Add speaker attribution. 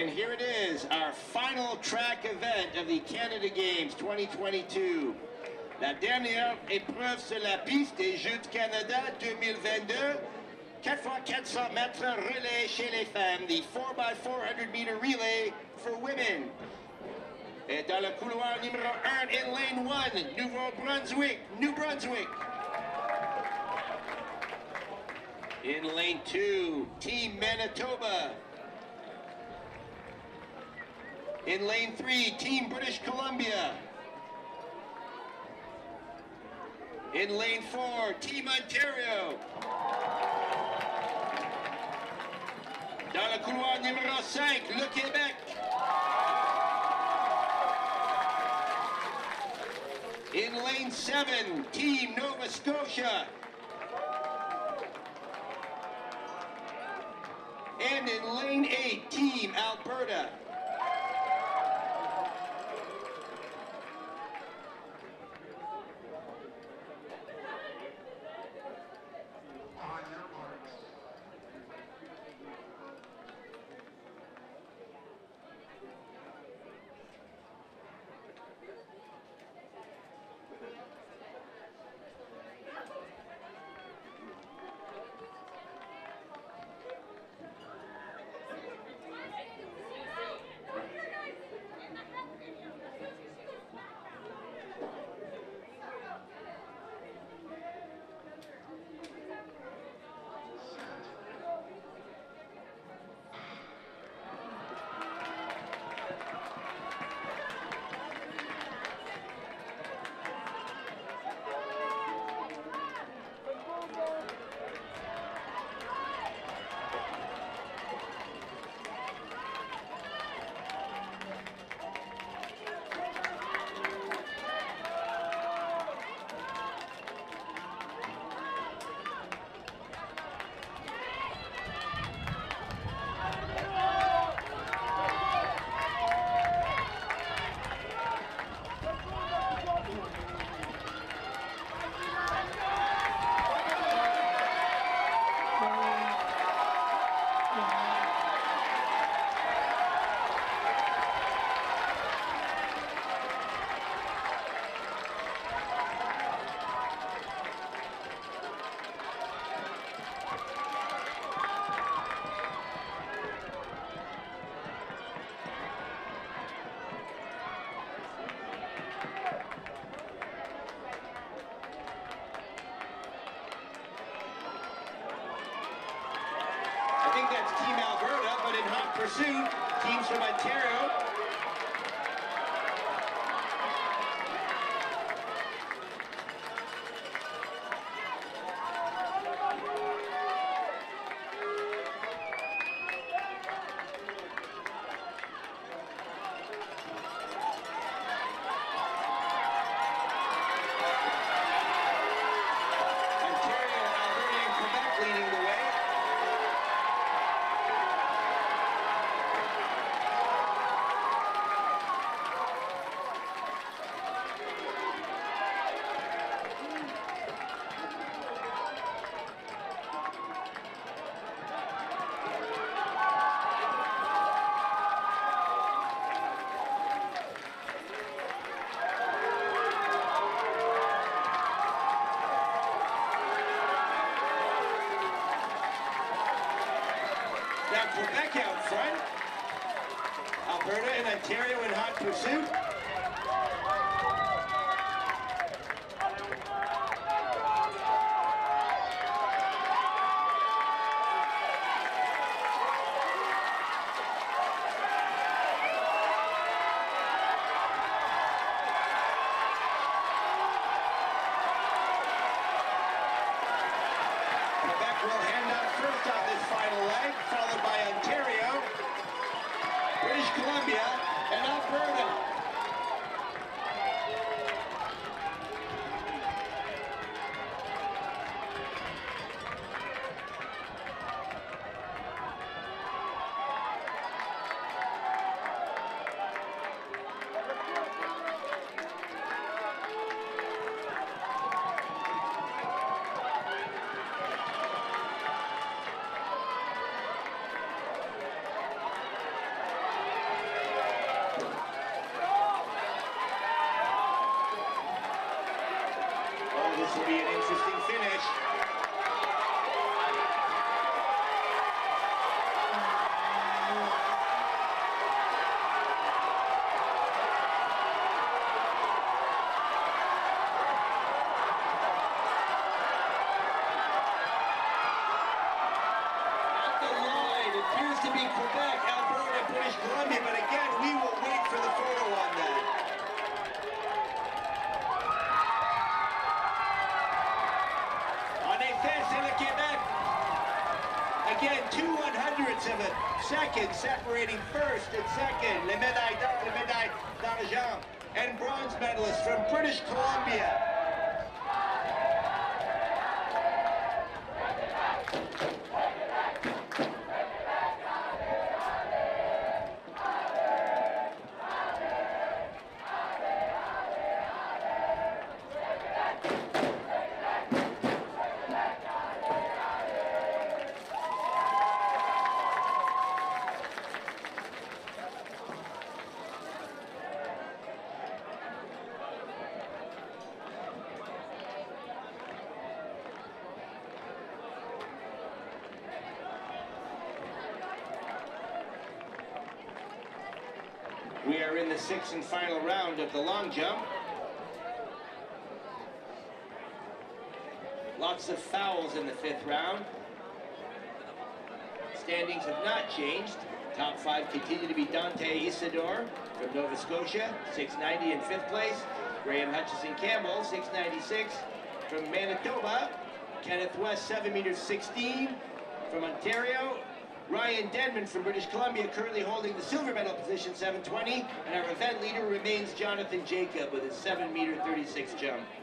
Speaker 1: And here it is, our final track event of the Canada Games 2022. La dernière épreuve sur la piste des Jeux du Canada 2022. 4x400 mètres relais chez les femmes. The 4x400 meter relay for women. Et dans le couloir numéro 1 in lane 1, Nouveau-Brunswick, New Brunswick. In lane 2, Team Manitoba. In lane 3, Team British Columbia. In lane 4, Team Ontario. Dans le couloir numéro 5, le Québec. In lane 7, Team Nova Scotia. And in lane 8, Team Alberta. I think that's Team Alberta, but in hot pursuit, teams from Ontario. Ontario, Alberta, and Quebec leading the way. Now Quebec out front. Alberta and Ontario in hot pursuit. Quebec will hand out first on this final leg, followed by Ontario, British Columbia, and Alberta. This will be an interesting finish. At the line, it appears to be Quebec, Alberta, British Columbia, but again, we will wait for the photo on that. C'est le Québec. Again, 2/100ths of a second separating first and second. Les médailles d'or, les médailles d'argent, and bronze medalists from British Columbia. We are in the sixth and final round of the long jump. Lots of fouls in the fifth round. Standings have not changed. Top five continue to be Dante Isidore from Nova Scotia, 690 in fifth place. Graham Hutchison Campbell, 696 from Manitoba. Kenneth West, 7'16" from Ontario. Ryan Denman from British Columbia currently holding the silver medal position, 720. And our event leader remains Jonathan Jacob with his 7'36" jump.